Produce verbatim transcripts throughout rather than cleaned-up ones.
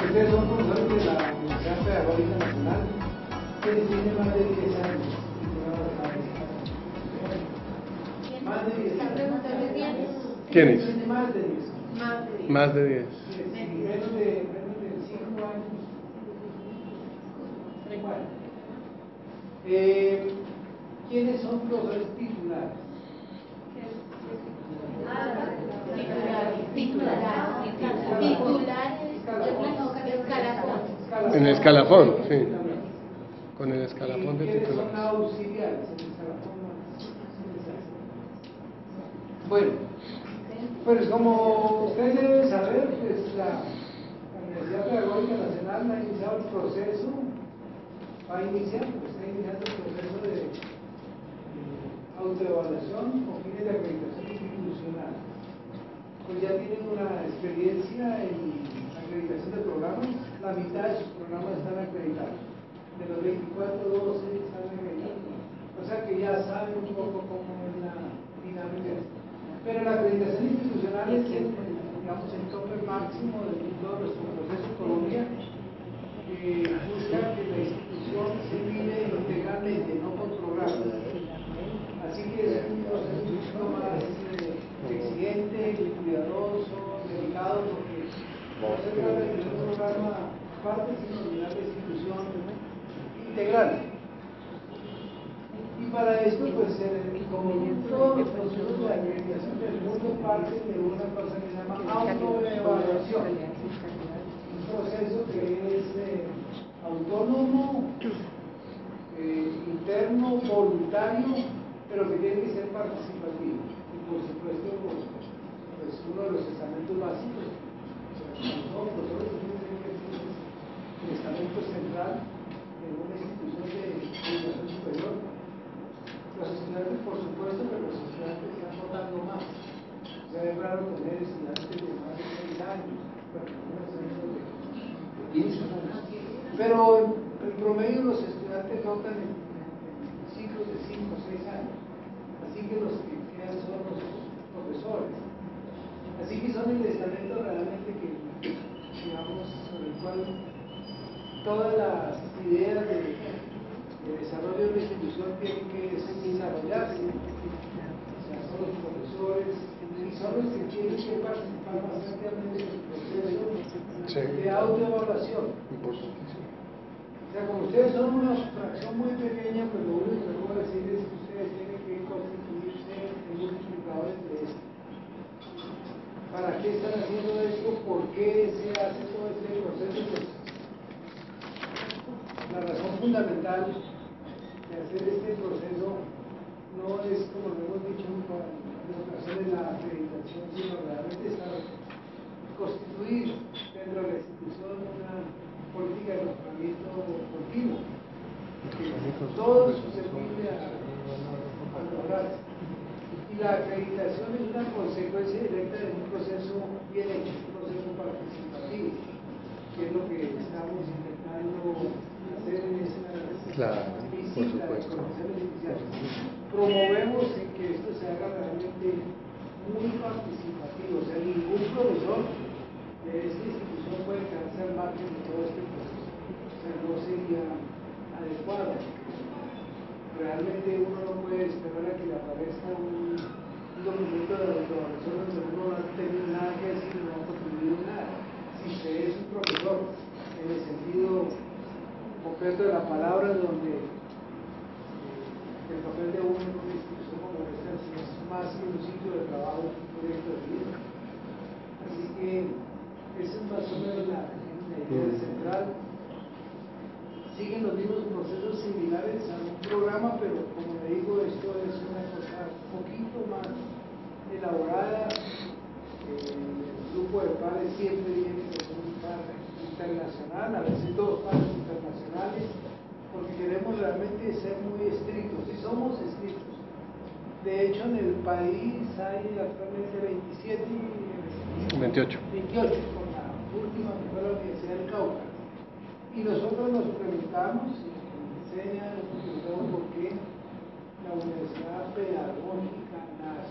Ustedes son profesores de la Universidad Pedagógica Nacional, quienes tienen más de diez años. Más de diez años. ¿Quiénes? Más de diez. Más de diez. Menos de cinco años. Bueno. Eh, ¿Quiénes son profesores titulares? En el escalafón, sí. Con el escalafón de ¿Quiénes son titulares. auxiliares? El escalafón no. Bueno, pues como ustedes deben saber, pues la Universidad Pedagógica Nacional ha iniciado el proceso, va a iniciar, pues está iniciando el proceso de eh, autoevaluación con fines de acreditación institucional. Pues ya tienen una experiencia en acreditación de programas, la mitad de sus programas están acreditados, de los veinticuatro, doce están acreditados, o sea que ya saben un poco cómo es la dinámica. Pero la acreditación institucional es el, digamos, el tope máximo de todo nuestro proceso en Colombia, que busca que la institución se mide integralmente, no por programas. Así que es un proceso un poquito más eh, exigente, cuidadoso, delicado, porque no se trata de tener un programa aparte, sino de la institución integral. Y para esto, pues, eh, como todos los procesos de acreditación del mundo parten de una cosa que se llama autoevaluación. Un proceso que es eh, autónomo, eh, interno, voluntario, pero que tiene que ser participativo. Y por supuesto, pues, uno de los estamentos básicos, todos los profesores tienen que ser el estamento central de una institución de educación superior. Los estudiantes, por supuesto, pero los estudiantes están votando más. O sea, es raro tener estudiantes de más de seis años, bueno, algunos estudiantes de quince años. Pero en promedio los estudiantes votan en, en ciclos de cinco o seis años. Así que los que quedan son los profesores. Así que son el estamento realmente que, digamos, sobre el cual todas las ideas de el desarrollo de una institución tiene que desarrollarse, o sea, son los profesores y son los que tienen que participar más activamente en el proceso sí. de autoevaluación. O sea, como ustedes son una fracción muy pequeña, pues lo único que puedo decir es que ustedes tienen que constituirse en multiplicadores de esto. ¿Para qué están haciendo esto? ¿Por qué se hace todo este proceso? Pues, la razón fundamental de hacer este proceso no es, como lo hemos dicho en ocasiones, la acreditación, sino realmente estar, constituir dentro de la institución una política de mejoramiento continuo, que todo se pide a, a lograrse. Y la acreditación es una consecuencia directa de un proceso bien hecho, un proceso participativo, que es lo que estamos intentando hacer en esta claro, visita de conocerlos iniciales. Promovemos en que esto se haga realmente muy participativo, o sea, ningún profesor de esta institución puede quedarse al margen de todo este proceso, o sea, no sería adecuado. Realmente uno no puede esperar a que le aparezca un, un documento de evaluación donde uno no ha tenido nada que decir, no ha contribuido nada. Si usted es un profesor en el sentido concreto de la palabra, donde eh, el papel de uno en una institución como esta es más que un sitio de trabajo, un proyecto de vida. Así que esa es más o menos la, la idea central. Siguen los mismos procesos similares a un programa, pero como le digo, esto es una cosa un poquito más elaborada. Eh, el grupo de pares siempre viene con un par internacional, a veces dos pares internacionales, porque queremos realmente ser muy estrictos, y somos estrictos. De hecho, en el país hay actualmente veintisiete, veintiocho. veintiocho, con la última que fue la Universidad del Cauca. Y nosotros nos preguntamos, y enseñan, nos preguntamos por qué la Universidad Pedagógica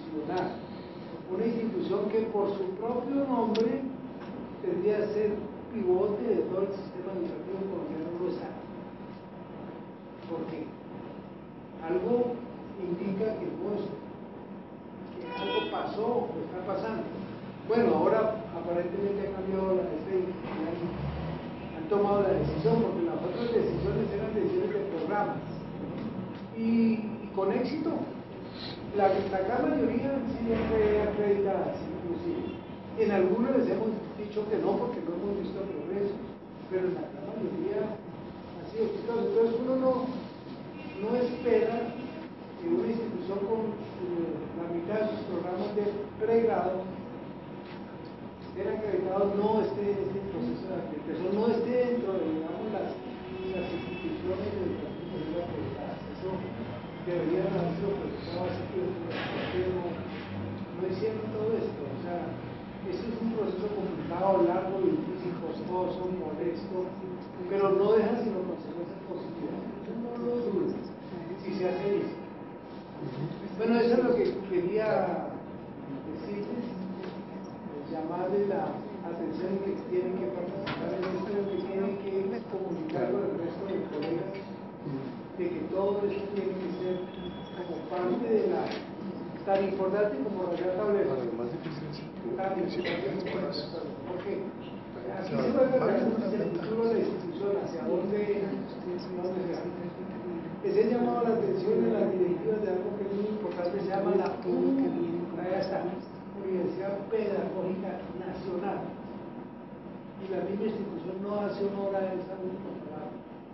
Nacional, una institución que por su propio nombre tendría a ser pivote de todo el sistema educativo colombiano no está. ¿Por qué? Algo indica que, pues, que algo pasó o está pasando. Bueno, ahora aparentemente ha cambiado la este, han, han tomado la decisión, porque las otras decisiones eran decisiones de programas. Y, y con éxito. La, la gran mayoría sí fue acreditada, inclusive. En algunos les hemos dicho que no, porque no hemos visto progreso, pero en la gran mayoría ha sido exitoso. Entonces uno no, no espera que una institución con eh, la mitad de sus programas de pregrado estén acreditados, no esté este proceso de acreditación, no esté dentro de, digamos, las, las instituciones de educación acreditadas. Eso deberían haber sido procesado así, pero no, no hicieron todo esto. O sea, eso es un proceso complicado, largo, difícil, costoso, molesto, pero no deja sino consecuencias positivas. Yo no lo dudo si se hace eso. Bueno, eso es lo que quería decirles, llamarles la atención que tienen que participar en esto, que tienen que comunicar con el resto de colegas, de que todo esto tiene que ser como parte de la, tan importante como rayar tableros, tan importante como rayar tableros. ¿Por qué? Aquí se va a ver el futuro de la institución, hacia dónde, dónde se va. Les he llamado la atención en las directivas de algo que es muy importante, se llama la U, allá está, Universidad Pedagógica Nacional. Y la misma institución no hace honor a esa última palabra.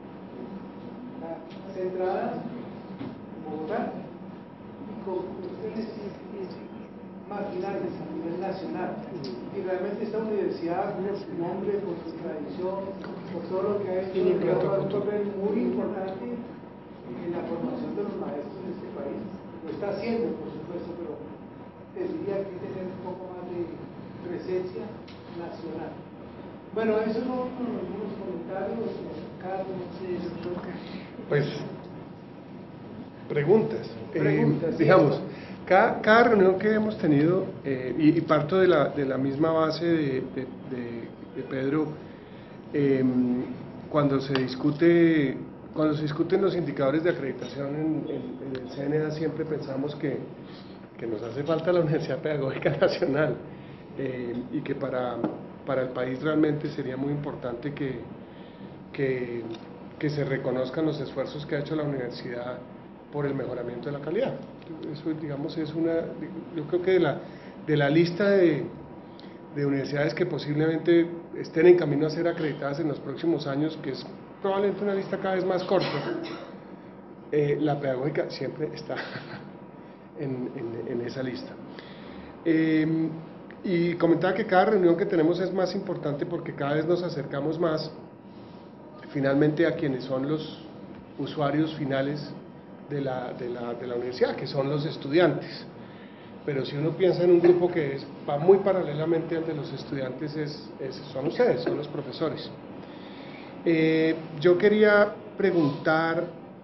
Centrada en Bogotá y con cuestiones marginales a nivel nacional. Y realmente esta universidad, por su nombre, por su tradición, por todo lo que ha hecho, juega un papel muy importante en la formación de los maestros de este país. Lo está haciendo, por supuesto, pero tendría que tener un poco más de presencia nacional. Bueno, esos son algunos comentarios. Carlos, no sé, pues, preguntas. Preguntas, eh, sí, digamos, eso. cada, cada reunión que hemos tenido, eh, y, y parto de la, de la misma base de, de, de, de Pedro, eh, cuando se discute, cuando se discuten los indicadores de acreditación en, en, en el C N A, siempre pensamos que, que nos hace falta la Universidad Pedagógica Nacional, eh, y que para, para el país realmente sería muy importante que, que, que se reconozcan los esfuerzos que ha hecho la universidad por el mejoramiento de la calidad. Eso, digamos, es una, yo creo que de la, de la lista de, de universidades que posiblemente estén en camino a ser acreditadas en los próximos años, que es probablemente una lista cada vez más corta, eh, la pedagógica siempre está en, en, en esa lista. Eh, y comentaba que cada reunión que tenemos es más importante porque cada vez nos acercamos más finalmente a quienes son los usuarios finales de la, de la, de la universidad, que son los estudiantes. Pero si uno piensa en un grupo que es, va muy paralelamente al de los estudiantes, es, es, son ustedes, son los profesores. Eh, yo quería preguntar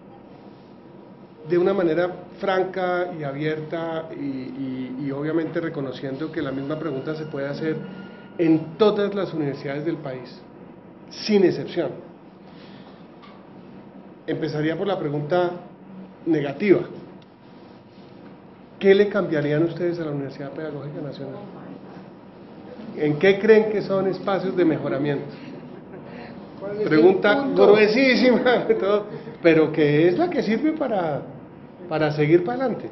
de una manera franca y abierta y, y, y obviamente reconociendo que la misma pregunta se puede hacer en todas las universidades del país, sin excepción. Empezaría por la pregunta negativa. ¿Qué le cambiarían ustedes a la Universidad Pedagógica Nacional? ¿En qué creen que son espacios de mejoramiento? Pregunta gruesísima, todo, pero que es la que sirve para, para seguir para adelante.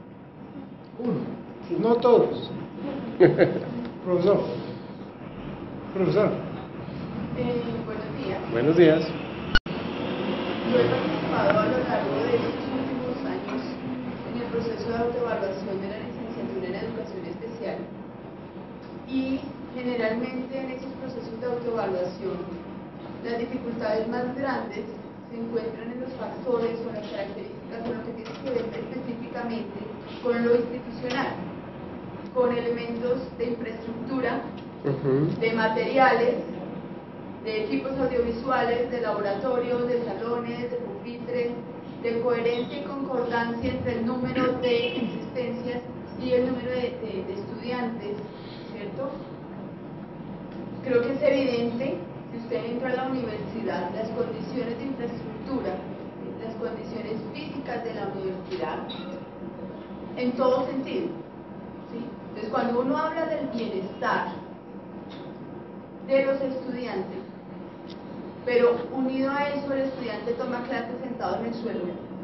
Uno, no todos. Profesor. Profesor. Eh, buenos días. Buenos días. Yo he participado a lo largo de estos últimos años en el proceso de autoevaluación de la licenciatura en Educación Especial y generalmente en esos procesos de autoevaluación las dificultades más grandes se encuentran en los factores o las características o lo que tiene que ver específicamente con lo institucional, con elementos de infraestructura, Uh-huh. de materiales, de equipos audiovisuales, de laboratorios, de salones, de pupitres, de coherencia y concordancia entre el número de existencias y el número de, de, de estudiantes, ¿cierto? Creo que es evidente si usted entra a la universidad, las condiciones de infraestructura, las condiciones físicas de la universidad, en todo sentido, ¿sí? Entonces, cuando uno habla del bienestar de los estudiantes, pero unido a eso el estudiante toma clases sentado en el suelo.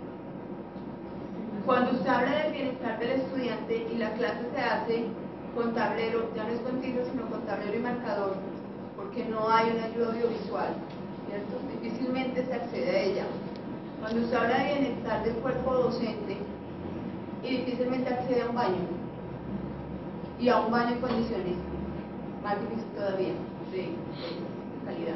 Cuando usted habla del bienestar del estudiante y la clase se hace con tablero, ya no es con tiza sino con tablero y marcador, porque no hay una ayuda audiovisual, ¿cierto? Difícilmente se accede a ella. Cuando usted habla de bienestar del cuerpo docente, y difícilmente accede a un baño, y a un baño en condiciones más difíciles todavía, de, de calidad.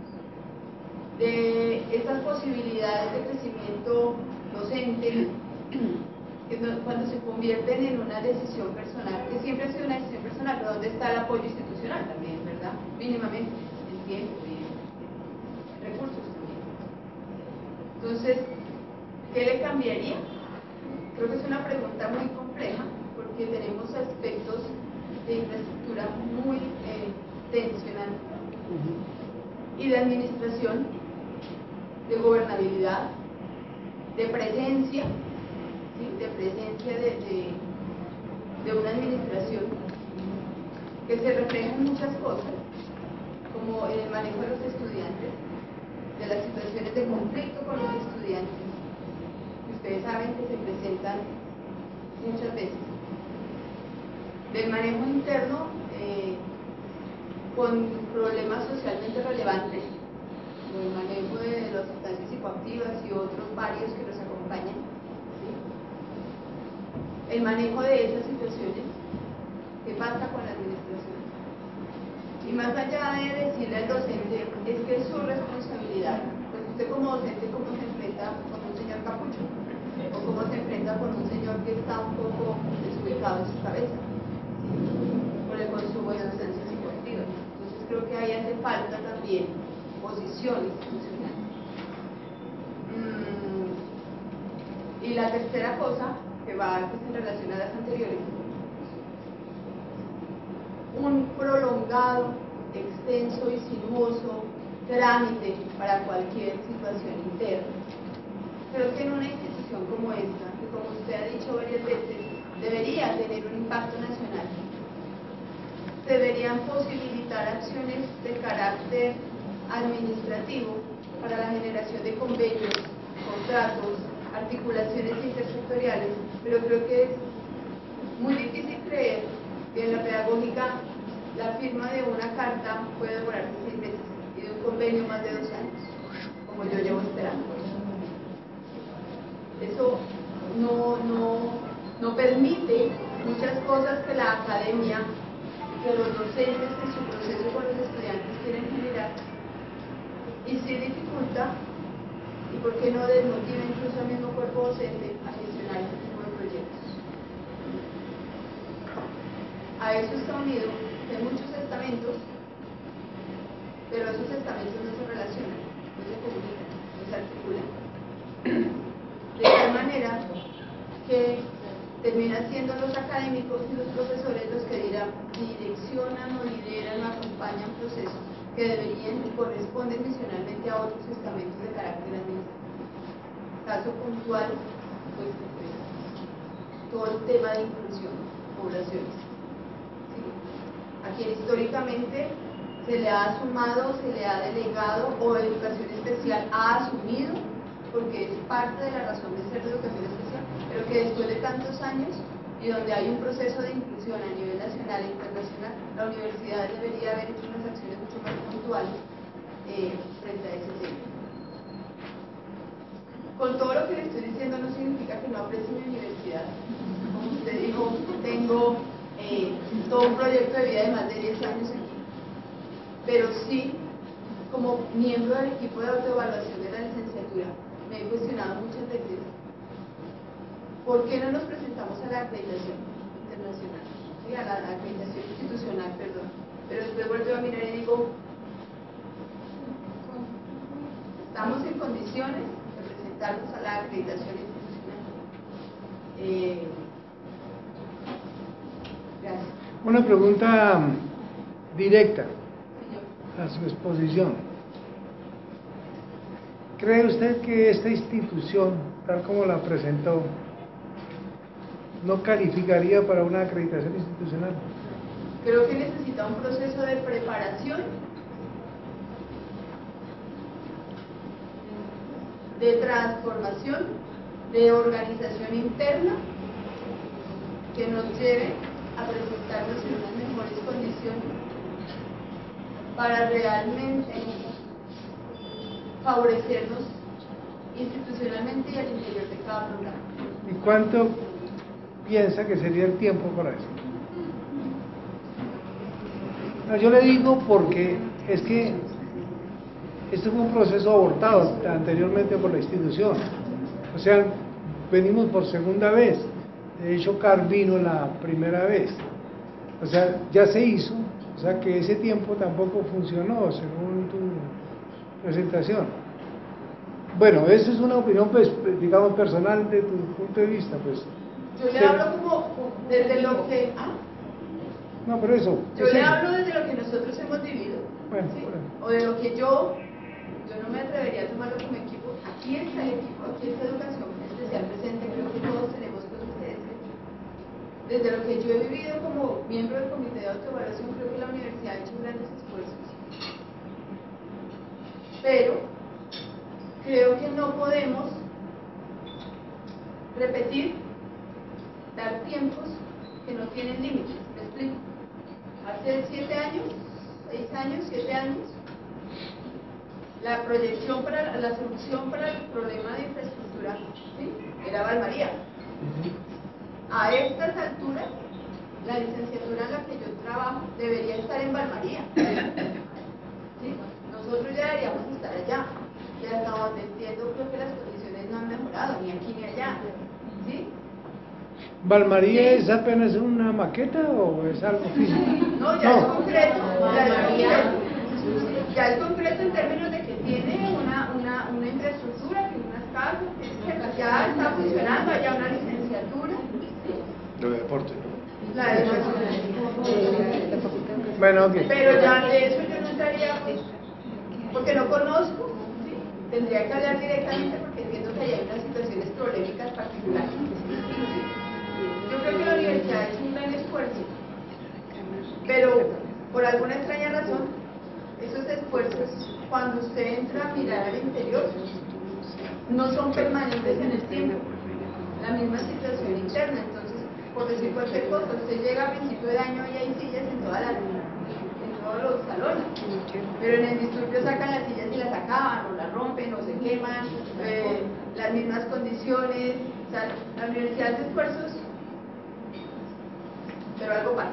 De esas posibilidades de crecimiento docente, que no, cuando se convierten en una decisión personal, que siempre ha sido una decisión personal, pero ¿dónde está el apoyo institucional también, verdad? Mínimamente, en tiempo y en recursos también. Entonces, ¿qué le cambiaría? Creo que es una pregunta muy compleja, porque tenemos aspectos de infraestructura muy eh, tensionantes, y de administración, de gobernabilidad, de presencia, ¿sí? de presencia de, de, de una administración que se refleja en muchas cosas, como en el manejo de los estudiantes, de las situaciones de conflicto con los estudiantes, que ustedes saben que se presentan muchas veces, del manejo interno eh, con problemas socialmente relevantes, el manejo de las sustancias psicoactivas y otros varios que los acompañan, ¿sí? El manejo de esas situaciones, qué pasa con la administración, y más allá de decirle al docente, es que es su responsabilidad, pues usted como docente, ¿cómo se enfrenta con un señor capucho? O cómo se enfrenta con un señor que está un poco desubicado en su cabeza, ¿sí? Por el consumo de sustancias psicoactivas. Entonces creo que ahí hace falta también posición institucional. Mm, y la tercera cosa, que va que se relaciona a las anteriores, un prolongado, extenso y sinuoso trámite para cualquier situación interna. Creo que en una institución como esta, que como usted ha dicho varias veces, debería tener un impacto nacional, deberían posibilitar acciones de carácter administrativo para la generación de convenios, contratos, articulaciones intersectoriales, pero creo que es muy difícil creer que en la pedagógica la firma de una carta puede demorarse seis meses y de un convenio más de dos años, como yo llevo esperando. Eso no, no, no permite muchas cosas que la academia, que los docentes en su proceso con los estudiantes quieren generar, y sí dificulta, y por qué no desmotiva incluso al mismo cuerpo docente a gestionar este tipo de proyectos. A eso está unido que hay muchos estamentos, pero esos estamentos no se relacionan, no se comunican, no se articulan. De tal manera que terminan siendo los académicos y los profesores los que dirán, direccionan o lideran o acompañan procesos que deberían y corresponden misionalmente a otros estamentos de carácter administrativo. Caso puntual, pues, pues todo el tema de inclusión, poblaciones. ¿Sí? A quien históricamente se le ha sumado, se le ha delegado, o educación especial ha asumido, porque es parte de la razón de ser de educación especial, pero que después de tantos años y donde hay un proceso de inclusión a nivel nacional e internacional, la universidad debería haber hecho unas acciones mucho más puntuales eh, frente a ese tema. Con todo lo que le estoy diciendo no significa que no aprecie mi universidad. Como usted dijo, tengo eh, todo un proyecto de vida de más de diez años aquí, pero sí, como miembro del equipo de autoevaluación de la licenciatura, me he cuestionado muchas veces ¿por qué no nos presentamos a la acreditación internacional? ¿Sí? A la acreditación institucional, perdón. Pero después vuelvo a mirar y digo, ¿estamos en condiciones de presentarnos a la acreditación institucional? Eh, gracias. Una pregunta directa. Sí, yo. a su exposición. ¿Cree usted que esta institución, tal como la presentó, no calificaría para una acreditación institucional? Creo que necesita un proceso de preparación, de transformación, de organización interna, que nos lleve a presentarnos en unas mejores condiciones para realmente favorecernos institucionalmente y al interior de cada programa. ¿Y cuánto piensa que sería el tiempo para eso? No, yo le digo porque es que esto fue un proceso abortado anteriormente por la institución. O sea, venimos por segunda vez. De hecho, Carl vino la primera vez. O sea, ya se hizo. O sea, que ese tiempo tampoco funcionó, según tu presentación. Bueno, esa es una opinión, pues, digamos, personal de tu punto de vista, pues. Yo le se... hablo como desde lo que... ¿ah? No, pero eso... Yo le hablo desde lo que nosotros hemos vivido. Bueno, ¿sí? bueno. O de lo que yo... Yo no me atrevería a tomarlo como equipo. Aquí está el equipo, aquí está educación especial presente. Creo que todos tenemos cosas que decir. Desde lo que yo he vivido como miembro del comité de autoevaluación, creo que la universidad ha hecho grandes esfuerzos. Pero creo que no podemos repetir, dar tiempos que no tienen límites. ¿Me explico? Hace siete años, seis años, siete años, la proyección para la solución para el problema de infraestructura, ¿sí?, era Valmaría. A estas alturas, la licenciatura en la que yo trabajo debería estar en Valmaría. ¿Sí? Nosotros ya deberíamos estar allá. Y hasta donde entiendo, creo que las condiciones no han mejorado, ni aquí ni allá. ¿Sí? ¿Valmaría Sí. es apenas una maqueta o es algo físico? No, ya No. es concreto. Ya es concreto. Ya es concreto en términos de que tiene una, una, una infraestructura, que unas casas, que ya está funcionando, allá una licenciatura. Lo de deporte, ¿no? La de Bueno, ok. Pero ya de eso yo no estaría, pues, porque no conozco, ¿sí? Tendría que hablar directamente porque entiendo que hay unas situaciones polémicas particulares. Yo creo que la universidad ha hecho un gran esfuerzo, pero por alguna extraña razón, esos esfuerzos, cuando usted entra a mirar al interior, no son permanentes en el tiempo. La misma situación interna, entonces, por decir cualquier cosa, usted llega a principio de año y hay sillas en todas las, en todos los salones, pero en el disturbio sacan las sillas y las acaban, o las rompen, o se queman, eh, las mismas condiciones. O sea, la universidad hace esfuerzos, pero algo pasa.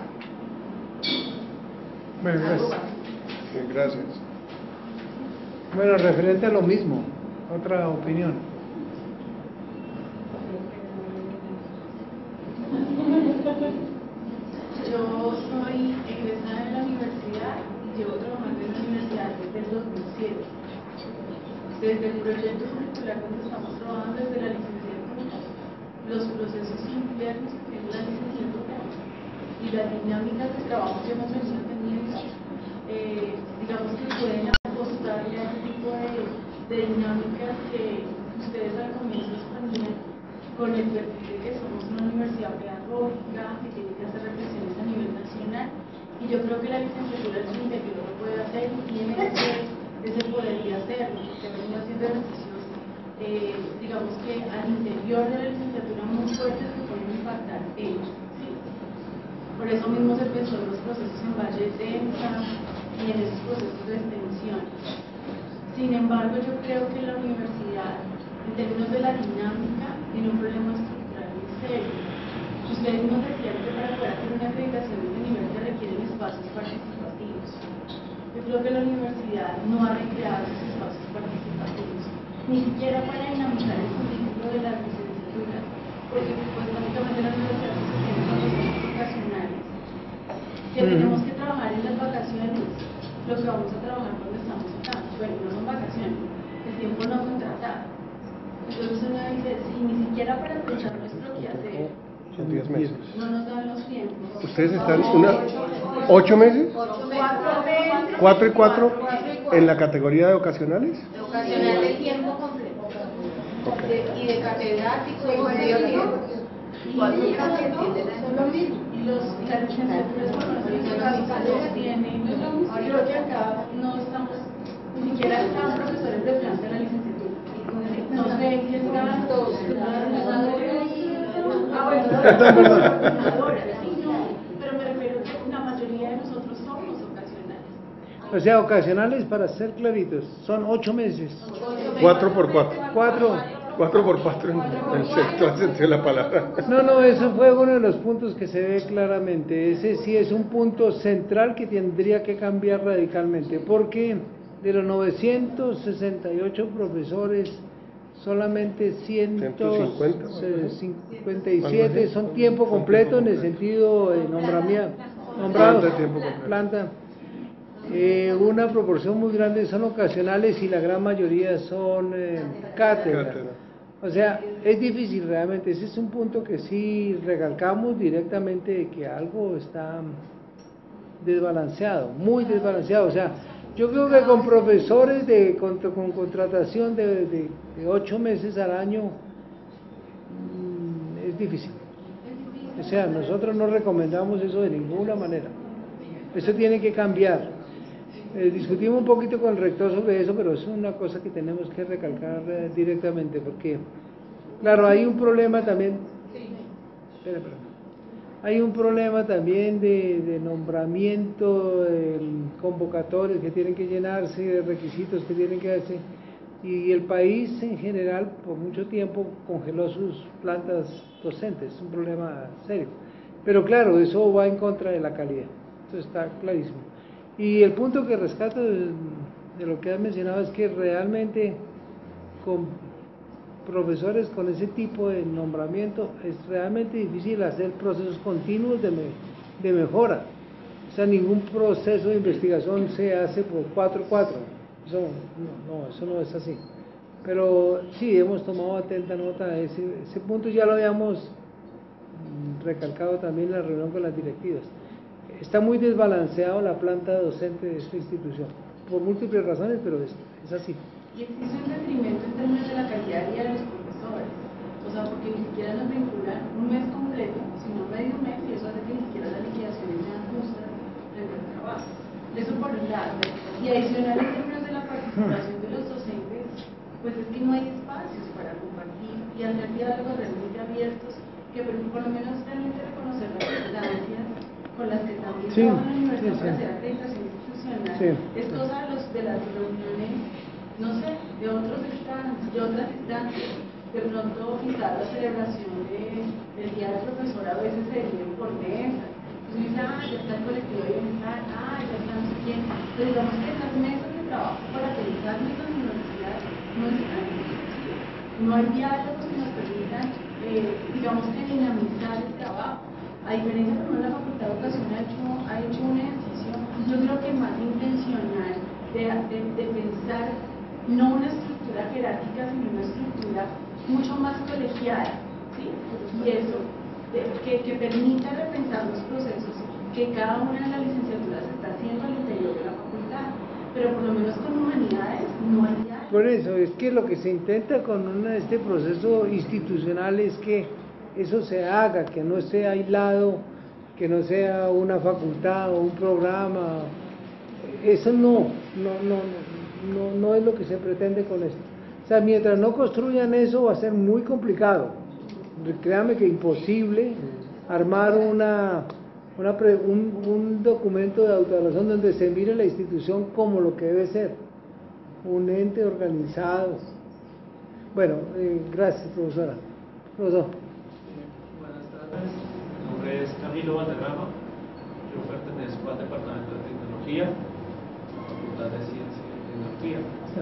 Bueno, Algo gracias. pasa. Bien, gracias. Bueno, referente a lo mismo, otra opinión. Yo soy egresada de la universidad y llevo trabajando en la universidad desde el dos mil siete. Desde el proyecto curricular donde estamos trabajando, desde la licenciatura, los procesos internos que tiene la licenciatura y las dinámicas de trabajo que hemos venido teniendo, eh, digamos que pueden apostarle a ese tipo de, de dinámicas que ustedes al comienzo exponían con el perfil de que somos una universidad pedagógica, que tiene que hacer reflexiones a nivel nacional, y yo creo que la licenciatura en su interior lo puede hacer y tiene ese, ese poder de hacerlo, porque venimos haciendo ejercicios, eh, digamos que al interior de la licenciatura muy fuertes que pueden impactar ellos. ¿Sí? Por eso mismo se pensó en los procesos en Valle de Tensa y en esos procesos de extensión. Sin embargo, yo creo que la universidad, en términos de la dinámica, tiene un problema estructural muy serio. Ustedes mismos decían que para poder hacer una acreditación de este nivel se requieren espacios participativos. Yo creo que la universidad no ha recreado esos espacios participativos, ni siquiera para dinamizar el currículo de las licenciaturas, porque pues, básicamente la universidad se tiene profesores vocacionales, que tenemos que trabajar en las vacaciones, lo que vamos a trabajar cuando estamos acá. Bueno, no son vacaciones, el tiempo no contratado. Entonces uno dice, si ni siquiera para empezar nuestro quehacer Son diez meses. no nos dan los tiempos. Ustedes están, una, ¿Ocho meses? Ocho meses. ¿Cuatro y cuatro en la categoría de ocasionales? Ocasional de tiempo completo. Ok. De- y de catedrático y medio tiempo. Cuatro casi entienden son lo mismo. Y los y las licenciaturas por no tienen, creo que acá no estamos, ni siquiera están profesores de planta en la licenciatura. No sé quién está todos. Ah, bueno, coordinadoras, sí, no, pero me refiero que la mayoría de nosotros somos ocasionales. O sea, ocasionales, para ser claritos, son ocho meses. Cuatro por cuatro. Cuatro. Cuatro por cuatro en el sexto sentido de la palabra. No, no, eso fue uno de los puntos que se ve claramente. Ese sí es un punto central que tendría que cambiar radicalmente, porque de los novecientos sesenta y ocho profesores, solamente ciento cincuenta y siete son tiempo completo en el sentido de nombramiento, nombrados, Planta, tiempo completo. planta. Eh, una proporción muy grande son ocasionales y la gran mayoría son eh, cátedra. Cátedra. O sea, es difícil realmente, ese es un punto que sí recalcamos directamente de que algo está desbalanceado, muy desbalanceado. O sea, yo creo que con profesores de con, con contratación de, de, de ocho meses al año mmm, es difícil. O sea, nosotros no recomendamos eso de ninguna manera. Eso tiene que cambiar. Eh, discutimos un poquito con el rector sobre eso, pero es una cosa que tenemos que recalcar eh, directamente, porque, claro, hay un problema también. Espera, espera. Hay un problema también de, de nombramiento, de convocatorios que tienen que llenarse, de requisitos que tienen que hacerse, y el país en general por mucho tiempo congeló sus plantas docentes, es un problema serio. Pero claro, eso va en contra de la calidad, eso está clarísimo. Y el punto que rescato de, de lo que has mencionado es que realmente con profesores con ese tipo de nombramiento es realmente difícil hacer procesos continuos de, me, de mejora. O sea, ningún proceso de investigación se hace por cuatro cuatro. Eso no, no, eso no es así. Pero sí, hemos tomado atenta nota de ese, ese punto, ya lo habíamos recalcado también en la reunión con las directivas. Está muy desbalanceado la planta docente de esta institución, por múltiples razones, pero es, es así. Y existe un detrimento en términos de la calidad de los profesores, o sea, porque ni siquiera nos vinculan un mes completo, sino medio mes, y eso hace que ni siquiera las liquidaciones sean justas frente al trabajo. Eso por un lado. Y adicional en términos de la participación de los docentes, pues es que no hay espacios para compartir y hacer diálogos realmente abiertos que por lo menos realmente reconocer las instancias con las que también sí, trabaja la universidad sí, para sí. hacer acreditación institucional. Sí. Es cosa de, los, de las reuniones, no sé, de otros instancias, de otras instancias. De pronto quizás la celebración de, del Día del Profesor a veces se vive por mesa. Entonces dice, ah, ya está el colectivo de bienestar, ah, ya está no sé quién. Pero digamos que esas mesas de trabajo para pensar nuestras universidades no están. No hay diálogos que nos permitan, eh, digamos que dinamizar el trabajo. A diferencia, por ejemplo, la Facultad de Educación ha hecho, ha hecho un ejercicio, yo creo que más intencional, de, de, de pensar no una estructura jerárquica, sino una estructura mucho más colegiada, ¿sí? Y eso, de, que, que permita repensar los procesos que cada una de las licenciaturas está haciendo al interior de la facultad, pero por lo menos con humanidades no hay diálogo. Por eso, es que lo que se intenta con una, este proceso institucional es que eso se haga, que no sea aislado, que no sea una facultad o un programa. Eso no, no, no, no, no es lo que se pretende con esto. O sea, mientras no construyan eso va a ser muy complicado. Créame que imposible armar una, una pre, un, un documento de autoevaluación donde se mire la institución como lo que debe ser, un ente organizado. Bueno, eh, gracias, profesora. Profesor. Buenas tardes, mi nombre es Camilo Valderrama, yo pertenezco al Departamento de Tecnología, a la Facultad de Ciencia y Tecnología.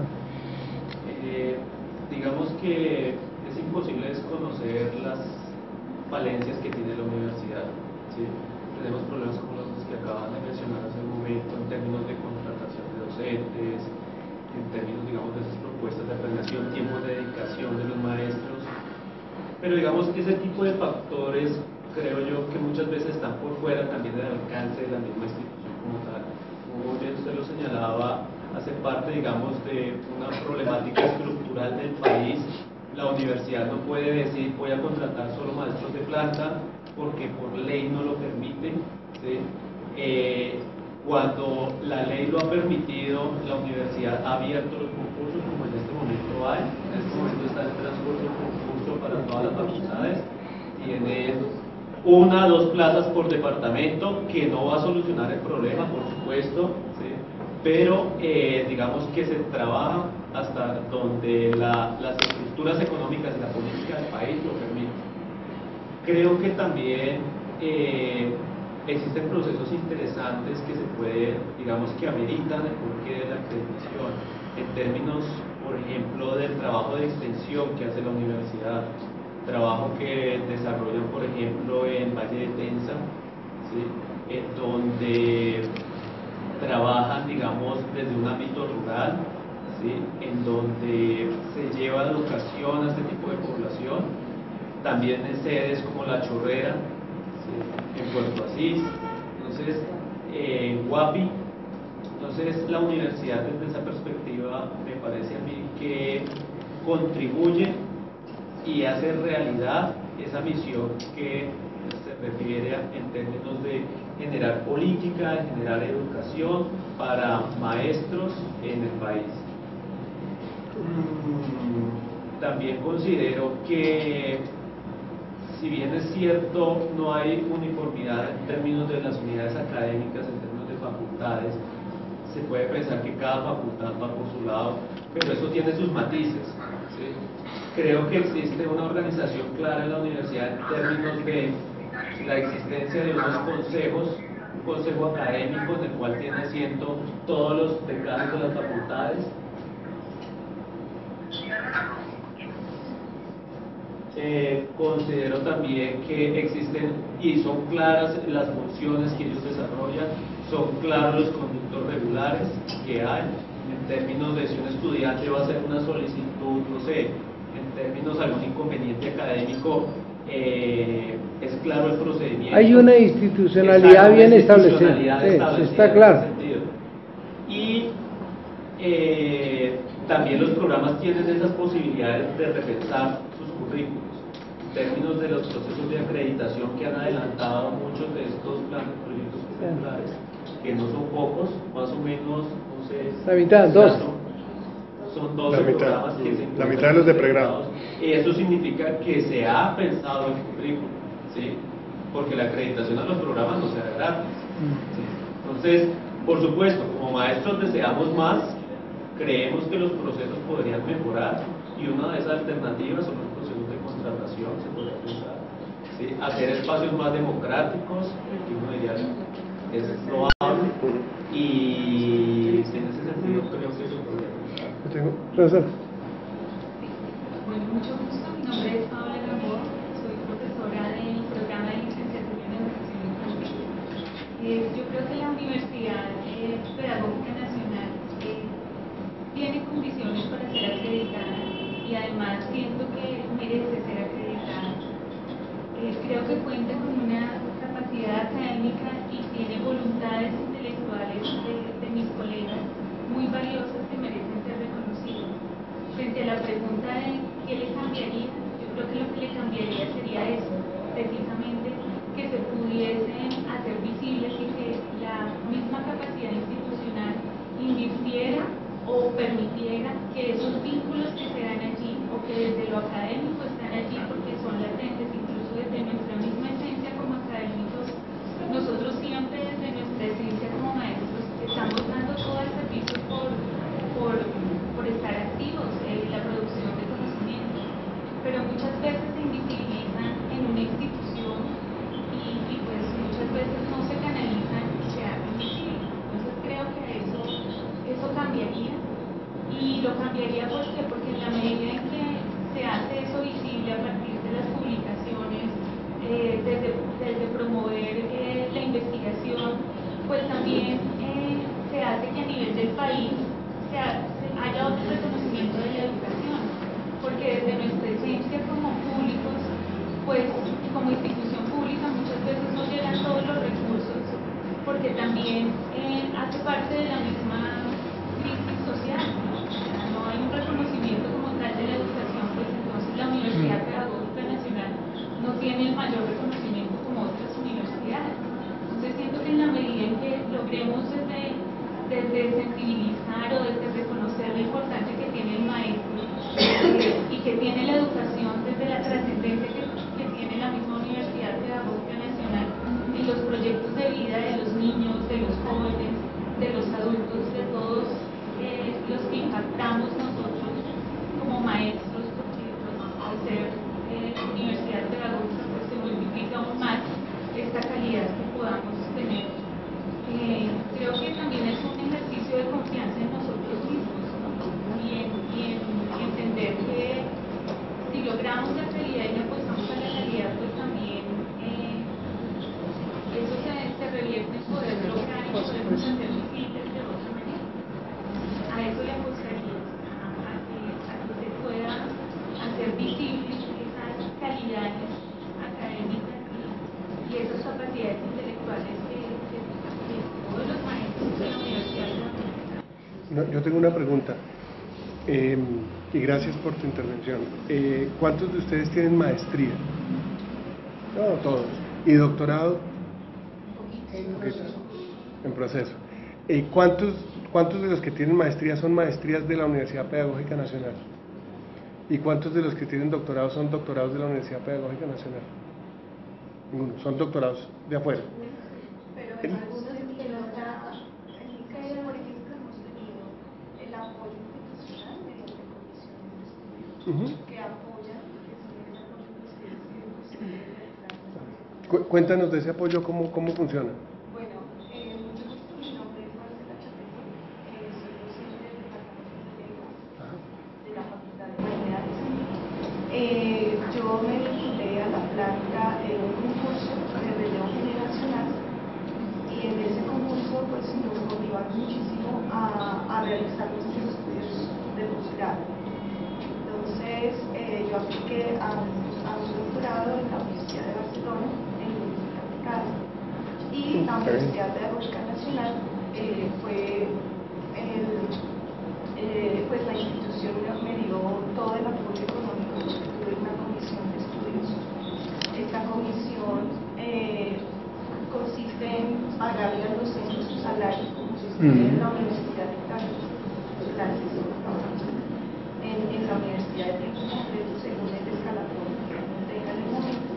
Eh, digamos que es imposible desconocer las falencias que tiene la universidad, ¿sí? Tenemos problemas como los que acaban de mencionar hace un momento en términos de contratación de docentes, en términos, digamos, de esas propuestas de planeación, tiempos de dedicación de los maestros. Pero digamos que ese tipo de factores creo yo que muchas veces están por fuera también del alcance de la misma institución como tal. Como bien usted lo señalaba, hace parte, digamos, de una problemática estructural del país. La universidad no puede decir voy a contratar solo maestros de planta porque por ley no lo permite, ¿sí? Eh, cuando la ley lo ha permitido, la universidad ha abierto los concursos como en este momento hay. En este momento está en transcurso el concurso para todas las facultades. Tienen una o dos plazas por departamento, que no va a solucionar el problema, por supuesto, ¿sí? Pero eh, digamos que se trabaja hasta donde la, las estructuras económicas y la política del país lo permiten. Creo que también eh, existen procesos interesantes que se pueden, digamos que ameritan el porqué de la acreditación, en términos, por ejemplo, del trabajo de extensión que hace la universidad, trabajo que desarrollan, por ejemplo, en Valle de Tenza, ¿sí? En donde trabajan, digamos, desde un ámbito rural, ¿sí? En donde se lleva educación a este tipo de población, también en sedes como La Chorrera, ¿sí? En Puerto Asís, entonces eh, en Guapi. Entonces la universidad desde esa perspectiva me parece a mí que contribuye y hace realidad esa misión que se refiere a, en términos de generar política, de generar educación para maestros en el país. También considero que, si bien es cierto, no hay uniformidad en términos de las unidades académicas, en términos de facultades, se puede pensar que cada facultad va por su lado, pero eso tiene sus matices, ¿sí? Creo que existe una organización clara en la universidad en términos de la existencia de unos consejos, un consejo académico en el cual tiene asiento todos los decanos de las facultades. Eh, considero también que existen y son claras las funciones que ellos desarrollan, son claros los conductos regulares que hay, en términos de si un estudiante va a hacer una solicitud, no sé, en términos de algún inconveniente académico, eh, es claro el procedimiento. Hay una institucionalidad Exacto, bien una establecida, institucionalidad sí, establecida está en claro. ese sentido. Y eh, también los programas tienen esas posibilidades de repensar sus currículos, en términos de los procesos de acreditación que han adelantado muchos de estos planes, proyectos curriculares, que no son pocos, más o menos, no sé, la mitad, dos. Son doce La mitad, programas que se la mitad de los de pregrado. Y eso significa que se ha pensado en currículum, ¿sí? Porque la acreditación a los programas no se da gratis, ¿sí? Entonces, por supuesto, como maestros deseamos más, creemos que los procesos podrían mejorar, y una de esas alternativas son los procesos de contratación, se podría pensar, ¿sí? Hacer espacios más democráticos, que uno diría es probable, y en ese sentido creo que eso podría pensar. Tengo, profesor. Bueno, mucho gusto. Mi nombre es Paola Gamboa, soy profesora del programa de licenciatura en educación infantil. Eh, yo creo que la Universidad eh, Pedagógica Nacional eh, tiene condiciones para ser acreditada, y además siento que merece ser acreditada. Eh, creo que cuenta con una capacidad académica y tiene voluntades intelectuales de, de mis colegas muy valiosas que merecen ser reconocidas. Frente a la pregunta de qué le cambiaría, yo creo que lo que le cambiaría sería eso, precisamente que se pudiesen hacer visibles y que la misma capacidad institucional invirtiera o permitiera que esos vínculos que se dan allí o que desde lo académico están allí porque son latentes, incluso desde nuestra misma esencia como académicos, nosotros siempre desde nuestra esencia como maestros estamos dando todo el servicio por, por, por estar activos en la producción de conocimiento, pero muchas veces se invisibilizan en una institución y, y pues muchas veces no se canalizan y se hacen visibles. Entonces creo que eso, eso cambiaría, y lo cambiaría ¿por qué? Porque en la medida en que se hace eso visible a partir de las publicaciones, eh, desde, desde promover eh, la investigación, pues también eh, se hace que a nivel del país se ha, se haya otro reconocimiento de la educación, porque desde nuestra esencia como públicos, pues como institución pública veces no llegan todos los recursos, porque también eh, hace parte de la misma crisis social, ¿no? O sea, no hay un reconocimiento como tal de la educación, pues entonces la Universidad Pedagógica Nacional no tiene el mayor reconocimiento como otras universidades. Entonces siento que en la medida en que logremos desde, desde sensibilizar o desde reconocer la importancia que tiene el maestro eh, y que tiene la educación desde la trascendencia que, que tiene la misma Universidad Pedagógica Nacional en los proyectos de vida de los niños, de los jóvenes, de los adultos, de todos eh, los que impactamos nosotros como maestros, porque pues, al ser eh, Universidad Pedagógica pues, se multiplica aún más esta calidad que podamos tener. Eh, creo que también es un ejercicio de confianza en nosotros mismos, ¿no? y, en, y en entender que si logramos la calidad y le apostamos a la calidad, pues también eh, eso se, se revierte en poder lograr y podemos hacer visibles de otra manera. A eso le apostaría, a, a, que, a que se pueda hacer visibles esas calidades académicas y, y esas capacidades intelectuales que, que, que todos los maestros de la universidad. No, yo tengo una pregunta, eh, y gracias por tu intervención. Eh, ¿Cuántos de ustedes tienen maestría? No, todos. ¿Y doctorado? En proceso. En proceso. Eh, ¿cuántos, ¿Cuántos de los que tienen maestría son maestrías de la Universidad Pedagógica Nacional? ¿Y cuántos de los que tienen doctorado son doctorados de la Universidad Pedagógica Nacional? Ninguno, son doctorados de afuera. Pero en algunos de los en mi caída, por ejemplo, hemos tenido el apoyo institucional mediante comisiones de estudios Uh-huh. que apoyan, que siguen el apoyo presidencial. Cu cuéntanos de ese apoyo, ¿cómo, cómo funciona? Bueno, eh, mucho gusto, mi nombre es Marcela Chapeta, eh, soy docente del Departamento de Lenguas de la Facultad de Humanidades. Eh, yo me vinculé a la plática en un concurso de relevo generacional y en ese concurso pues nos motivaron muchísimo a, a realizar nuestros estudios de posgrado. Entonces eh, yo apliqué a, a un doctorado en la Universidad de Barcelona, en Lingüística aplicada, y la Universidad Pedagógica Nacional eh, fue el, eh, pues la institución me dio todo el apoyo económico porque tuve una comisión de estudios. Esta comisión eh, consiste en pagarle a los docentes su salario como si estuviera en la universidad de Cádiz, clases en, en la universidad de tiempo completo según el escalafón que uno tenga en el momento.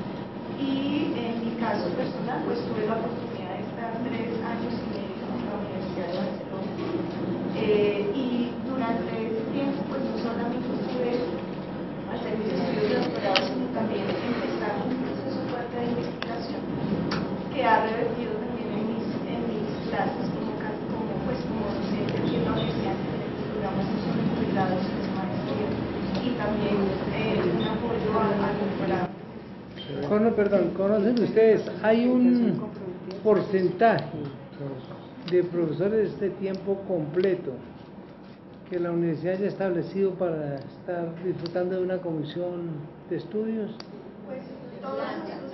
Y en mi caso personal, pues tuve la oportunidad de estar tres años y medio en la Universidad de Barcelona. Eh, y durante ese tiempo, pues no solamente pude hacer mis estudios de doctorado, sino también empezar un proceso fuerte de investigación que ha revertido también en mis, en mis clases como, como, pues, como docente aquí en la universidad, en los programas no solo de grados, sino de maestría, y también eh, un apoyo al doctorado. Cono, perdón, ¿conocen ustedes? Hay un porcentaje de profesores de tiempo completo que la universidad haya establecido para estar disfrutando de una comisión de estudios. Pues todas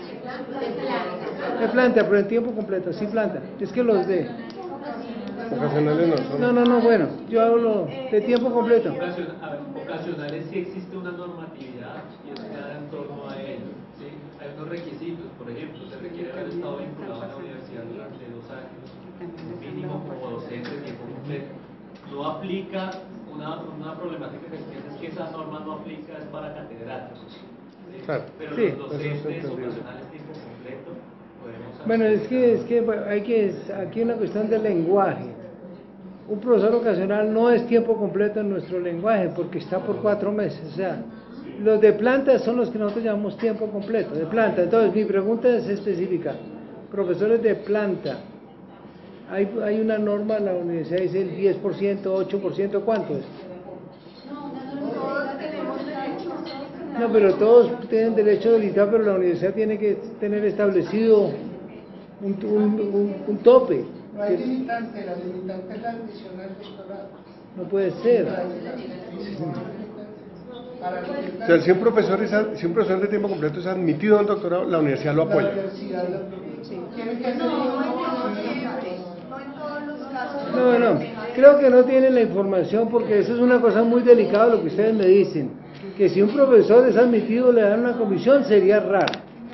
De planta, pero en tiempo completo, sí planta. Es que los de... Ocasionales no son. No, no, no, bueno, yo hablo de tiempo completo. Ocasion- a ver, ocasionales sí existe una normatividad y está en torno a ello. ¿Sí? Hay unos requisitos, por ejemplo, se requiere haber estado vinculado a la universidad durante dos años, mínimo como docente de tiempo completo. No aplica, una, una problemática que tiene es que esa norma no aplica es para catedráticos. ¿Sí? Claro. Pero Sí, los eso es docentes entendible. ocasionales tiempo completo podemos Bueno, es acceder que, a- es que bueno, hay que, aquí una cuestión de lenguaje. Un profesor ocasional no es tiempo completo en nuestro lenguaje porque está por cuatro meses. O sea, los de planta son los que nosotros llamamos tiempo completo, de planta. Entonces, mi pregunta es específica. Profesores de planta, hay, hay una norma, la universidad dice el diez por ciento, ocho por ciento, ¿cuánto es? todos tenemos derecho. No, pero todos tienen derecho de dictar, pero la universidad tiene que tener establecido un, un, un, un tope. No hay limitante, la limitante es la admisión al doctorado. No puede ser. No hay limitante. Para lo que O sea, si un profesor, es, si un profesor de tiempo completo es admitido a un doctorado, la universidad lo la apoya. universidad lo apoya. Tiene que ser No, no, uno- no siempre, no en todos los casos. No, no, creo que no tienen la información porque eso es una cosa muy delicada lo que ustedes me dicen, que si un profesor es admitido le dan una comisión sería raro.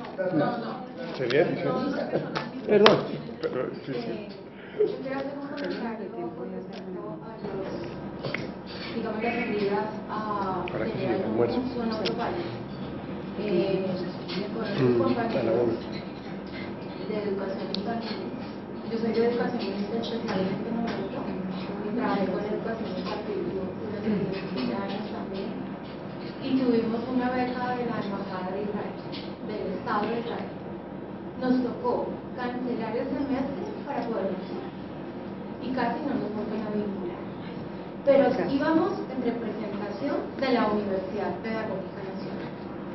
Sería difícil. Perdón. Pero, sí, sí. Yo quiero hacer un comentario con respecto a los, digamos, las medidas a Para que tener llegue algún almuerzo. curso en otro país. Eh, con Mm, otros a la compañeros una. de educación infantil. Yo soy de educacionista especial en este momento. Trabajé con educación infantil durante diecisiete años también. Y tuvimos una beca de la Embajada de Israel, del Estado de Israel. Nos tocó cancelar el semestre para poder ir. Y casi no nos vuelven a vincular. Pero íbamos en representación de la Universidad Pedagógica Nacional.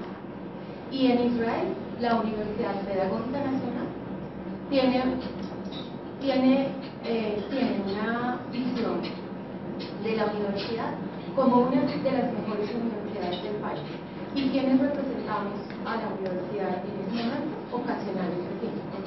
Y en Israel, la Universidad Pedagógica Nacional tiene, tiene, eh, tiene una visión de la universidad como una de las mejores universidades del país. ¿Y quienes representamos a la universidad en ese momento? Ocasionalmente,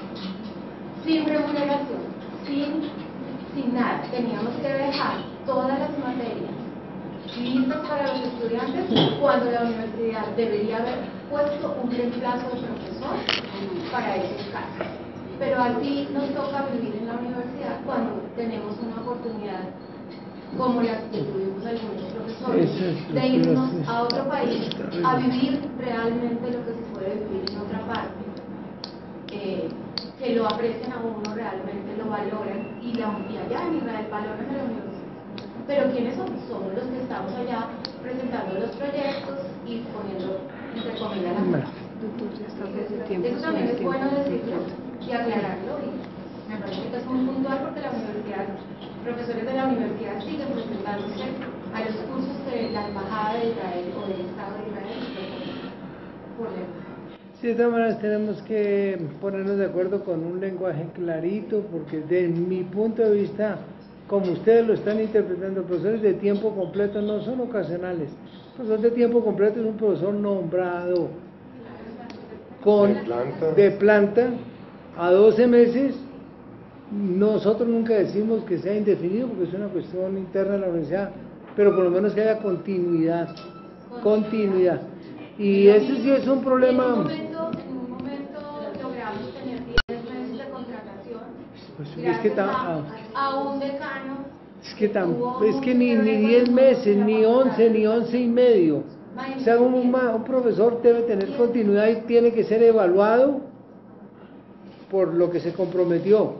sin remuneración, sin, sin nada. Teníamos que dejar todas las materias listas para los estudiantes cuando la universidad debería haber puesto un reemplazo de profesor para esos casos. Pero así nos toca vivir en la universidad cuando tenemos una oportunidad como la que tuvimos algunos profesores, de irnos a otro país a vivir realmente lo que se puede vivir en otra parte, eh, que lo aprecian a uno realmente, lo valoran, y, la, y allá en Israel valoran a la universidad. Pero ¿quiénes somos? Somos los que estamos allá presentando los proyectos y poniendo, entre comillas, las manos. Eso también es bueno decirlo y aclararlo, y me parece que es muy puntual porque la universidad, profesores de la universidad siguen presentándose a los cursos de la Embajada de Israel o del Estado de Israel por lejos. Sí, de todas maneras tenemos que ponernos de acuerdo con un lenguaje clarito, porque de mi punto de vista, como ustedes lo están interpretando, profesores de tiempo completo no son ocasionales. El profesor de tiempo completo es un profesor nombrado con, De planta. de planta a doce meses. Nosotros nunca decimos que sea indefinido porque es una cuestión interna de la universidad, pero por lo menos que haya continuidad, continuidad. Y ese sí es un problema. En un momento, en un momento logramos tener diez meses de contratación, Pues, es gracias que ta- a, ah. a un decano. Es que, tan, tuvo es que ni, mucho ni que ver diez con meses, la ni facultad. once, ni once y medio. O sea, un, un profesor debe tener continuidad y tiene que ser evaluado por lo que se comprometió.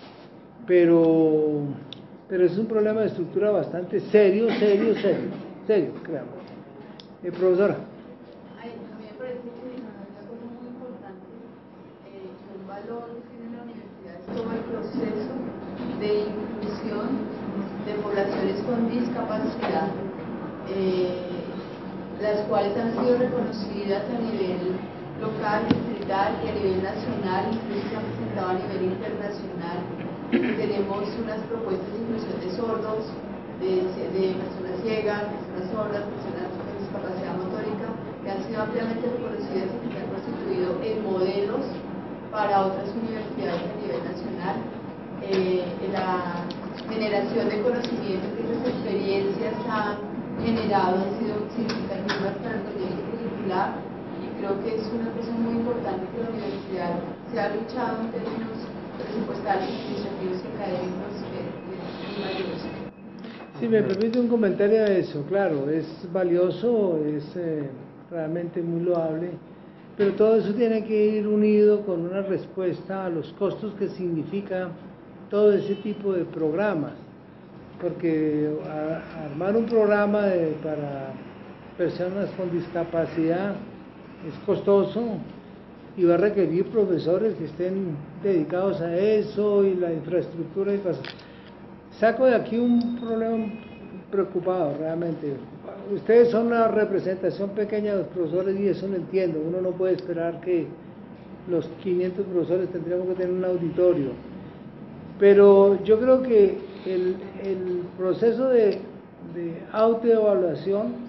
Pero, pero es un problema de estructura bastante serio, serio, serio, serio, créanme. Eh, profesora. Ay, a mí me parece que una cosa muy importante, eh, que un valor que tiene la universidad es todo el proceso de inclusión de poblaciones con discapacidad, eh, las cuales han sido reconocidas a nivel local, distrital y a nivel nacional, incluso se han presentado a nivel internacional. Tenemos unas propuestas de inclusión de sordos, de, de personas ciegas, personas sordas, personas con discapacidad motórica, que han sido ampliamente reconocidas y que se han constituido en modelos para otras universidades a nivel nacional. Eh, la generación de conocimiento que esas experiencias han generado han sido significativas para el proyecto curricular, y creo que es una cosa muy importante que la universidad se ha luchado en términos presupuestarios, administrativos y académicos muy valiosos. Si me permite un comentario a eso, claro, es valioso, es eh, realmente muy loable, pero todo eso tiene que ir unido con una respuesta a los costos que significa todo ese tipo de programas, porque a, armar un programa de, para personas con discapacidad es costoso y va a requerir profesores que estén dedicados a eso y la infraestructura y cosas. Saco de aquí un problema preocupado realmente. Ustedes son una representación pequeña de los profesores y eso lo entiendo. Uno no puede esperar que los quinientos profesores tendríamos que tener un auditorio. Pero yo creo que el, el proceso de, de autoevaluación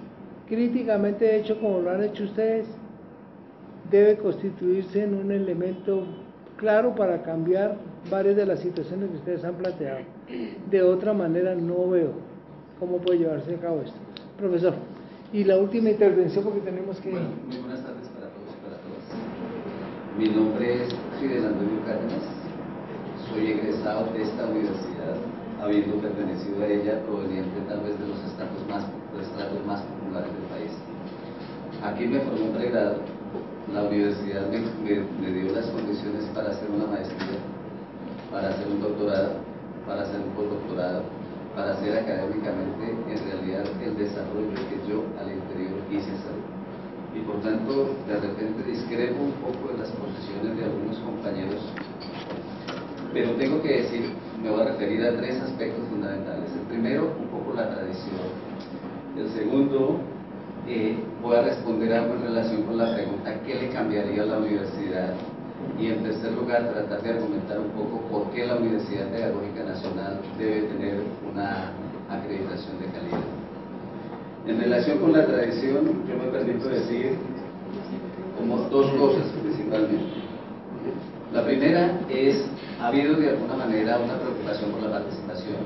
críticamente hecho como lo han hecho ustedes, debe constituirse en un elemento claro para cambiar varias de las situaciones que ustedes han planteado. De otra manera no veo cómo puede llevarse a cabo esto. Profesor, y la última intervención porque tenemos que... Bueno, muy buenas tardes para todos y para todas. Mi nombre es Fidel Antonio Cárdenas, soy egresado de esta universidad, habiendo pertenecido a ella, proveniente tal vez de los estratos más, los estratos más populares del país. Aquí me formé un pregrado, la universidad me, me, me dio las condiciones para hacer una maestría, para hacer un doctorado, para hacer un postdoctorado, para hacer académicamente en realidad el desarrollo que yo al interior quise hacer. Y por tanto, de repente discrepo un poco de las posiciones de algunos compañeros, pero tengo que decir, me voy a referir a tres aspectos fundamentales. El primero, un poco la tradición. El segundo, eh, voy a responder algo en relación con la pregunta ¿qué le cambiaría a la universidad? Y en tercer lugar, tratar de argumentar un poco por qué la Universidad Pedagógica Nacional debe tener una acreditación de calidad. En relación con la tradición, yo me permito decir como dos cosas principalmente. La primera es, ha habido de alguna manera una preocupación por la participación,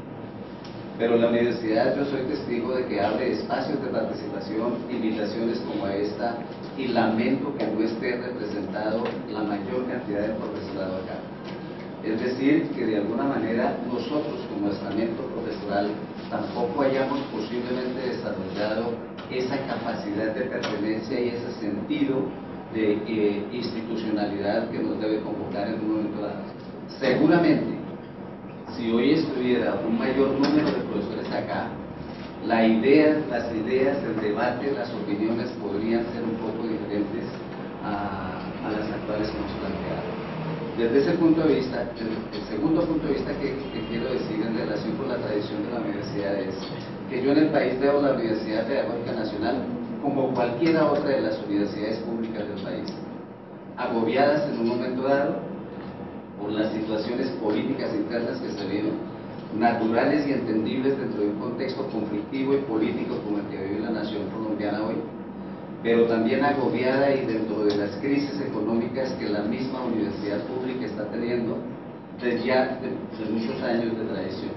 pero la universidad, yo soy testigo de que abre espacios de participación, invitaciones como esta, y lamento que no esté representado la mayor cantidad de profesorado acá. Es decir, que de alguna manera nosotros como estamento profesoral tampoco hayamos posiblemente desarrollado esa capacidad de pertenencia y ese sentido de eh, institucionalidad que nos debe convocar en un momento dado. Seguramente, si hoy estuviera un mayor número de profesores acá, la idea, las ideas, el debate, las opiniones podrían ser un poco diferentes a, a las actuales que hemos planteado. Desde ese punto de vista, el, el segundo punto de vista que, que quiero decir en relación con la tradición de la universidad es que yo en el país veo la Universidad Pedagógica Nacional como cualquiera otra de las universidades públicas del país, agobiadas en un momento dado por las situaciones políticas internas que se viven, naturales y entendibles dentro de un contexto conflictivo y político como el que vive la nación colombiana hoy, pero también agobiada y dentro de las crisis económicas que la misma universidad pública está teniendo desde ya de, de muchos años de tradición.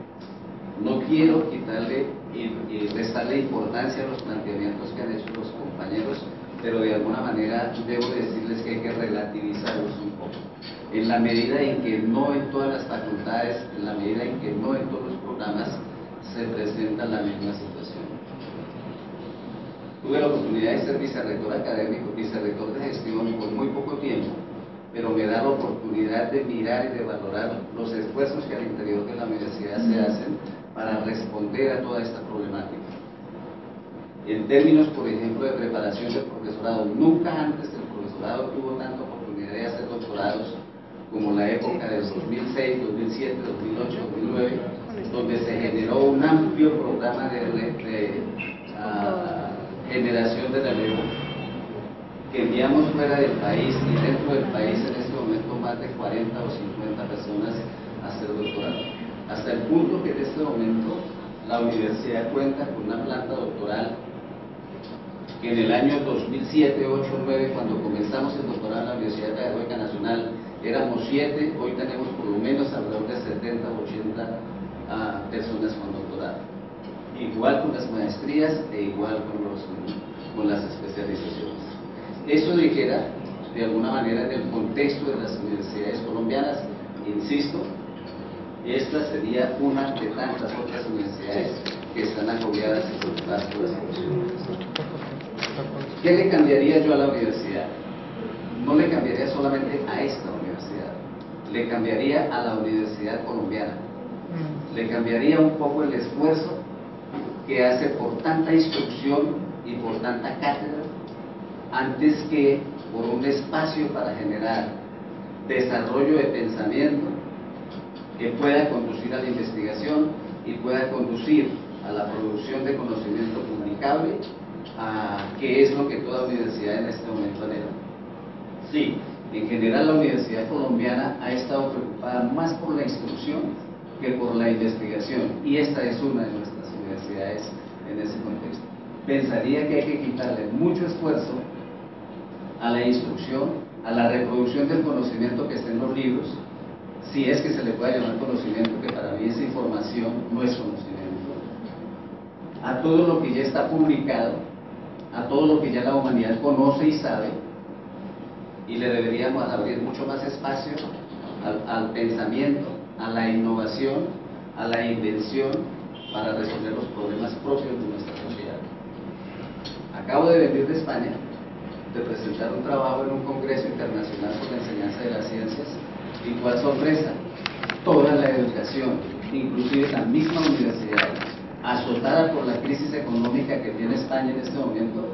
No quiero quitarle y, y restarle importancia a los planteamientos que han hecho los compañeros, pero de alguna manera debo decirles que hay que relativizarlos un poco. En la medida en que no en todas las facultades, en la medida en que no en todos los programas se presenta la misma situación. Tuve la oportunidad de ser vicerrector académico, vicerrector de gestión por muy poco tiempo, pero me da la oportunidad de mirar y de valorar los esfuerzos que al interior de la universidad se hacen para responder a toda esta problemática. En términos, por ejemplo, de preparación del profesorado, nunca antes el profesorado tuvo tanta oportunidad de hacer doctorados como la época del dos mil seis, dos mil siete, dos mil ocho, dos mil nueve, donde se generó un amplio programa de, de, de uh, generación de relevo que enviamos fuera del país y dentro del país en este momento más de cuarenta o cincuenta personas a hacer doctorado. Hasta el punto que en este momento la universidad cuenta con una planta doctoral que en el año dos mil siete, ocho, nueve, cuando comenzamos el doctorado en la Universidad Pedagógica Nacional, éramos siete, hoy tenemos por lo menos alrededor de setenta o ochenta uh, personas con doctorado. Igual con las maestrías e igual con, los, con las especializaciones. Eso dijera, de alguna manera, en el contexto de las universidades colombianas, insisto, esta sería una de tantas otras universidades que están agobiadas y preocupadas por la situación. ¿Qué le cambiaría yo a la universidad? No le cambiaría solamente a esta universidad, le cambiaría a la universidad colombiana, le cambiaría un poco el esfuerzo que hace por tanta instrucción y por tanta cátedra, antes que por un espacio para generar desarrollo de pensamiento que pueda conducir a la investigación y pueda conducir a la producción de conocimiento publicable, a, que es lo que toda universidad en este momento anhela. Sí, en general la universidad colombiana ha estado preocupada más por la instrucción que por la investigación, y esta es una de nuestras universidades en ese contexto. pensaría que hay que quitarle mucho esfuerzo a la instrucción, a la reproducción del conocimiento que está en los libros, si es que se le puede llamar conocimiento, que para mí esa información no es conocimiento, a todo lo que ya está publicado, a todo lo que ya la humanidad conoce y sabe, y le deberíamos abrir mucho más espacio al, al pensamiento, a la innovación, a la invención para resolver los problemas propios de nuestra sociedad. Acabo de venir de España, de presentar un trabajo en un congreso internacional sobre enseñanza de las ciencias, y cuál sorpresa, toda la educación, inclusive la misma universidad, azotada por la crisis económica que tiene España en este momento,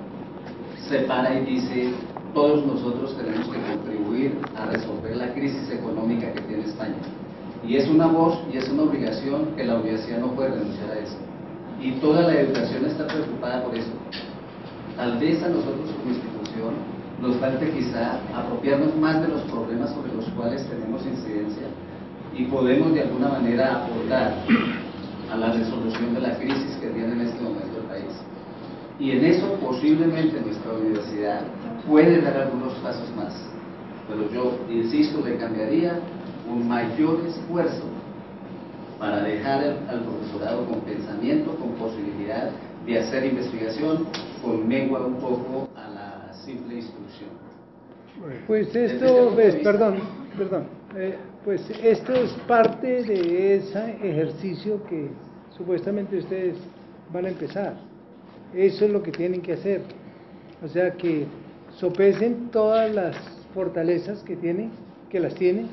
se para y dice: todos nosotros tenemos que contribuir a resolver la crisis económica que tiene España. Y es una voz y es una obligación que la universidad no puede renunciar a eso. Y toda la educación está preocupada por eso. Tal vez a nosotros como institución nos falte quizá apropiarnos más de los problemas sobre los cuales tenemos incidencia y podemos de alguna manera aportar a la resolución de la crisis que tiene en este momento el país. Y en eso posiblemente nuestra universidad puede dar algunos pasos más, pero yo insisto, le cambiaría un mayor esfuerzo para dejar al, al profesorado con pensamiento, con posibilidad de hacer investigación, con mengua un poco a la simple instrucción. Pues esto, ves, perdón, perdón, eh, pues esto es parte de ese ejercicio que supuestamente ustedes van a empezar. Eso es lo que tienen que hacer. O sea, que sopesen todas las fortalezas que tienen, que las tienen,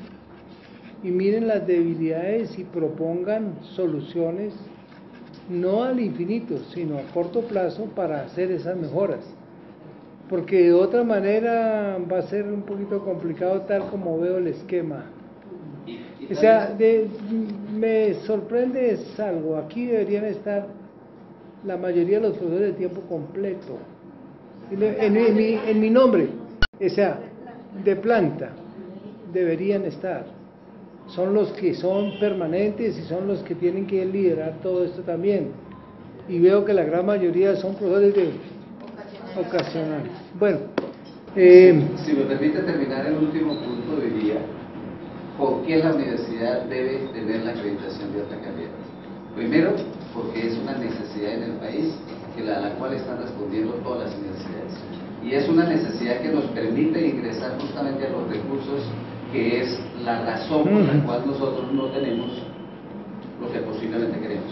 y miren las debilidades y propongan soluciones no al infinito, sino a corto plazo para hacer esas mejoras. Porque de otra manera va a ser un poquito complicado tal como veo el esquema. O sea, de, me sorprende es algo, aquí deberían estar la mayoría de los profesores de tiempo completo. En, en, en, mi, en mi nombre, o sea, de planta, deberían estar. Son los que son permanentes y son los que tienen que liderar todo esto también. Y veo que la gran mayoría son profesores de ocasionales. Bueno, eh, si me permite terminar el último punto, diría: ¿por qué la universidad debe tener la acreditación de alta calidad? Primero, porque es una necesidad en el país, que la, a la cual están respondiendo todas las universidades. Y es una necesidad que nos permite ingresar justamente a los recursos, que es la razón por la cual nosotros no tenemos lo que posiblemente queremos.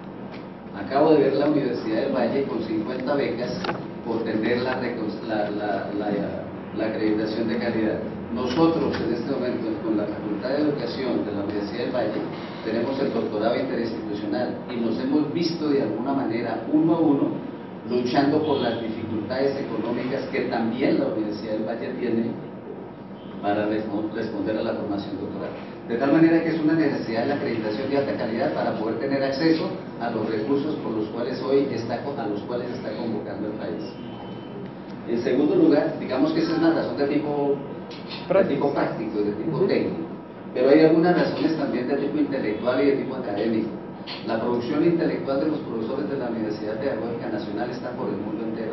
Acabo de ver la Universidad del Valle con cincuenta becas por tener la, la, la, la, la acreditación de calidad. Nosotros en este momento, con la Facultad de Educación de la Universidad del Valle, tenemos el doctorado interinstitucional y nos hemos visto de alguna manera uno a uno luchando por las dificultades económicas que también la Universidad del Valle tiene para responder a la formación doctoral. De tal manera que es una necesidad de la acreditación de alta calidad para poder tener acceso a los recursos por los cuales hoy está, a los cuales está convocando el país. En segundo lugar, digamos que esa es una razón de tipo, de tipo práctico, de tipo uh-huh. técnico, pero hay algunas razones también de tipo intelectual y de tipo académico. La producción intelectual de los profesores de la Universidad Pedagógica Nacional está por el mundo entero,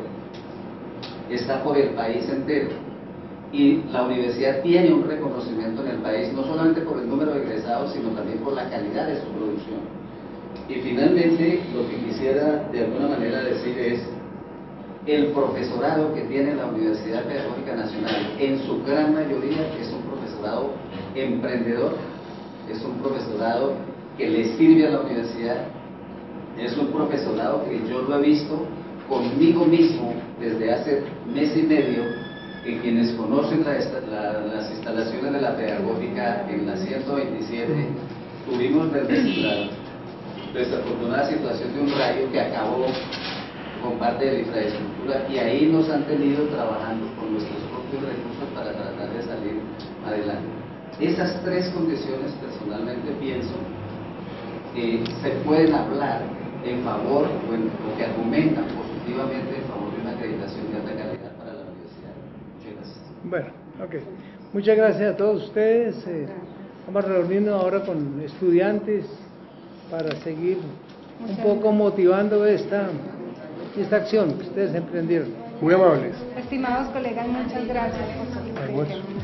está por el país entero. Y la universidad tiene un reconocimiento en el país, no solamente por el número de egresados, sino también por la calidad de su producción. Y finalmente, lo que quisiera de alguna manera decir es: el profesorado que tiene la Universidad Pedagógica Nacional, en su gran mayoría, es un profesorado emprendedor, es un profesorado que le sirve a la universidad, es un profesorado que yo lo he visto conmigo mismo desde hace mes y medio, que quienes conocen la, la, las instalaciones de la pedagógica en la ciento veintisiete, tuvimos la desafortunada situación de un rayo que acabó con parte de la infraestructura, y ahí nos han tenido trabajando con nuestros propios recursos para tratar de salir adelante. Esas tres condiciones, personalmente pienso que se pueden hablar en favor o, en, o que argumentan positivamente en favor de una acreditación de alta calidad para la universidad. Muchas gracias. Bueno, ok. Muchas gracias a todos ustedes. Eh, vamos a reunirnos ahora con estudiantes para seguir un poco motivando esta esta acción que ustedes emprendieron. Muy amables. Estimados colegas, muchas gracias por su Almuerzo. asistencia.